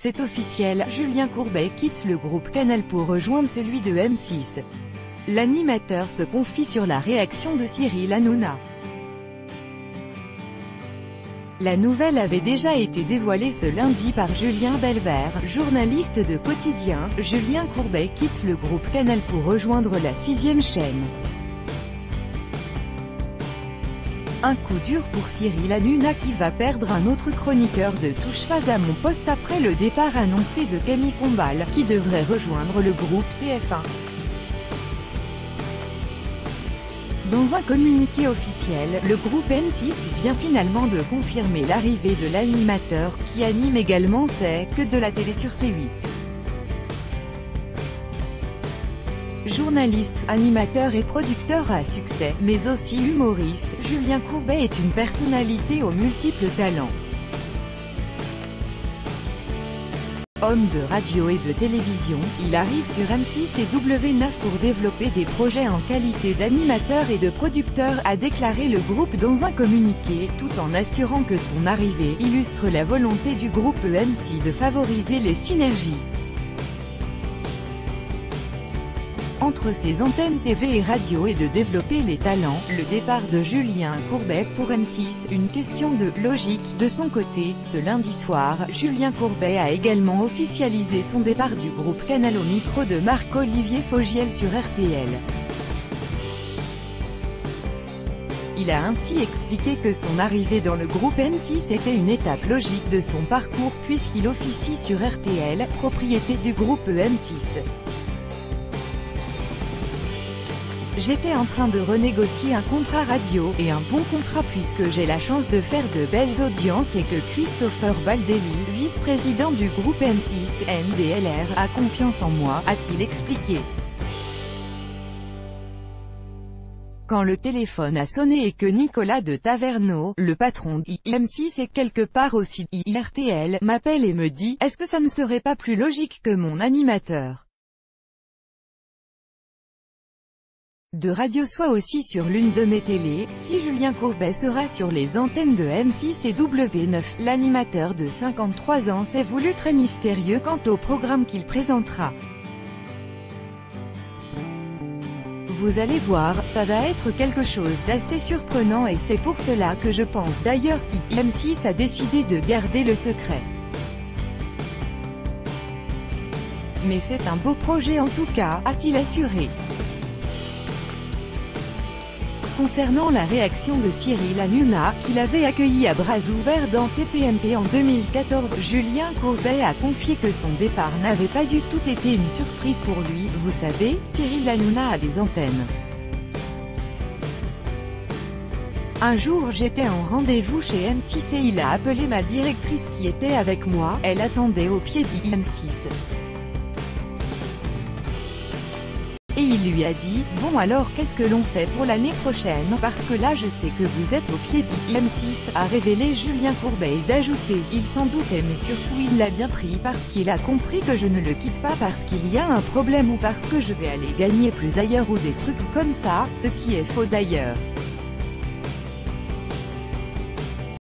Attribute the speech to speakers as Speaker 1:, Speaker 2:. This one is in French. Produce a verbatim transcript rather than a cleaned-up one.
Speaker 1: C'est officiel, Julien Courbet quitte le groupe Canal pour rejoindre celui de M six. L'animateur se confie sur la réaction de Cyril Hanouna. La nouvelle avait déjà été dévoilée ce lundi par Julien Belvert, journaliste de Quotidien. Julien Courbet quitte le groupe Canal pour rejoindre la sixième chaîne. Un coup dur pour Cyril Hanouna qui va perdre un autre chroniqueur de Touche pas à mon poste après le départ annoncé de Camille Combal, qui devrait rejoindre le groupe T F un. Dans un communiqué officiel, le groupe M six vient finalement de confirmer l'arrivée de l'animateur, qui anime également C'est que de la télé sur C huit. Journaliste, animateur et producteur à succès, mais aussi humoriste, Julien Courbet est une personnalité aux multiples talents. Homme de radio et de télévision, il arrive sur M six et W neuf pour développer des projets en qualité d'animateur et de producteur, a déclaré le groupe dans un communiqué, tout en assurant que son arrivée illustre la volonté du groupe M six de favoriser les synergies entre ses antennes T V et radio et de développer les talents. Le départ de Julien Courbet pour M six, une question de logique. De son côté, ce lundi soir, Julien Courbet a également officialisé son départ du groupe Canal au micro de Marc-Olivier Fogiel sur R T L. Il a ainsi expliqué que son arrivée dans le groupe M six était une étape logique de son parcours puisqu'il officie sur R T L, propriété du groupe M six. J'étais en train de renégocier un contrat radio, et un bon contrat puisque j'ai la chance de faire de belles audiences et que Christopher Baldelli, vice-président du groupe M six, N D L R, a confiance en moi, a-t-il expliqué. Quand le téléphone a sonné et que Nicolas de Taverneau, le patron d'I M six et quelque part aussi d'I R T L, m'appelle et me dit « Est-ce que ça ne serait pas plus logique que mon animateur de radio soit aussi sur l'une de mes télés? Si Julien Courbet sera sur les antennes de M six et W neuf, l'animateur de cinquante-trois ans s'est voulu très mystérieux quant au programme qu'il présentera. Vous allez voir, ça va être quelque chose d'assez surprenant et c'est pour cela que je pense d'ailleurs qu'I M six a décidé de garder le secret. Mais c'est un beau projet en tout cas, a-t-il assuré. Concernant la réaction de Cyril Hanouna, qu'il avait accueilli à bras ouverts dans T P M P en deux mille quatorze, Julien Courbet a confié que son départ n'avait pas du tout été une surprise pour lui. Vous savez, Cyril Hanouna a des antennes. Un jour j'étais en rendez-vous chez M six et il a appelé ma directrice qui était avec moi, elle attendait au pied d'I M six. Et il lui a dit, bon alors qu'est-ce que l'on fait pour l'année prochaine, parce que là je sais que vous êtes au pied d'I M six, a révélé Julien Courbet et d'ajouter, il s'en doutait mais surtout il l'a bien pris parce qu'il a compris que je ne le quitte pas parce qu'il y a un problème ou parce que je vais aller gagner plus ailleurs ou des trucs comme ça, ce qui est faux d'ailleurs.